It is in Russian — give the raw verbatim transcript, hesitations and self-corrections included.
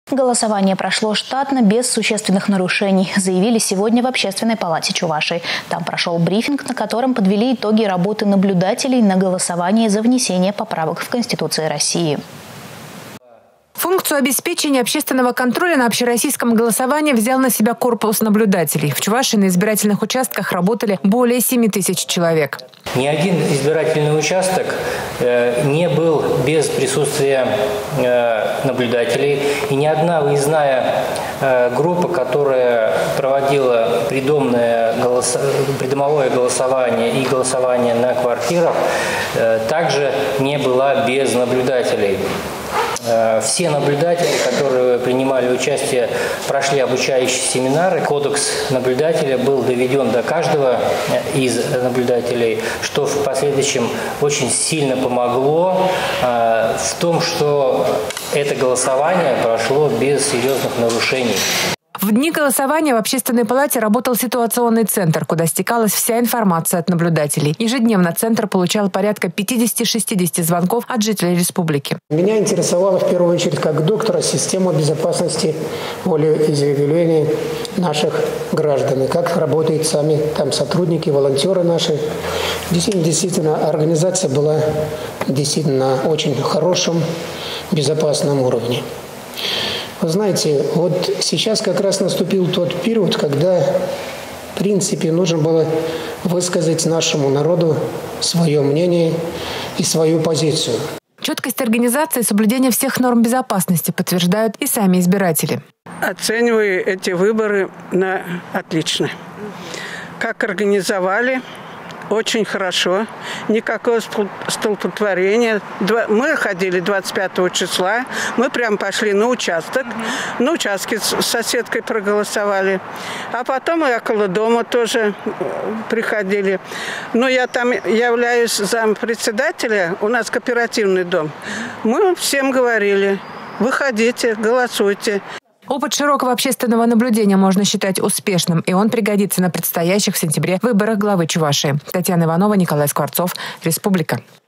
Голосование прошло штатно, без существенных нарушений, заявили сегодня в Общественной палате Чувашии. Там прошел брифинг, на котором подвели итоги работы наблюдателей на голосовании за внесение поправок в Конституцию России. Функцию обеспечения общественного контроля на общероссийском голосовании взял на себя корпус наблюдателей. В Чувашии на избирательных участках работали более семи тысяч человек. Ни один избирательный участок э, не был без присутствия э, наблюдателей. И ни одна выездная э, группа, которая проводила придомное голос... придомовое голосование и голосование на квартирах, э, также не была без наблюдателей. Все наблюдатели, которые принимали участие, прошли обучающие семинары. Кодекс наблюдателя был доведен до каждого из наблюдателей, что в последующем очень сильно помогло в том, что это голосование прошло без серьезных нарушений. В дни голосования в Общественной палате работал ситуационный центр, куда стекалась вся информация от наблюдателей. Ежедневно центр получал порядка пятидесяти-шестидесяти звонков от жителей республики. Меня интересовала в первую очередь как доктора система безопасности волеизъявлений наших граждан. И как работают сами там сотрудники, волонтеры наши. Действительно, действительно, организация была действительно на очень хорошем, безопасном уровне. Вы знаете, вот сейчас как раз наступил тот период, когда, в принципе, нужно было высказать нашему народу свое мнение и свою позицию. Четкость организации и соблюдение всех норм безопасности подтверждают и сами избиратели. Оцениваю эти выборы на отлично. Как организовали, очень хорошо. Никакого столпотворения. Мы ходили двадцать пятого числа. Мы прям пошли на участок. Mm-hmm. На участке с соседкой проголосовали. А потом и около дома тоже приходили. Но я там являюсь зампредседателя. У нас кооперативный дом. Мы всем говорили: выходите, голосуйте. Опыт широкого общественного наблюдения можно считать успешным, и он пригодится на предстоящих в сентябре выборах главы Чувашии. Татьяна Иванова, Николай Скворцов, Республика.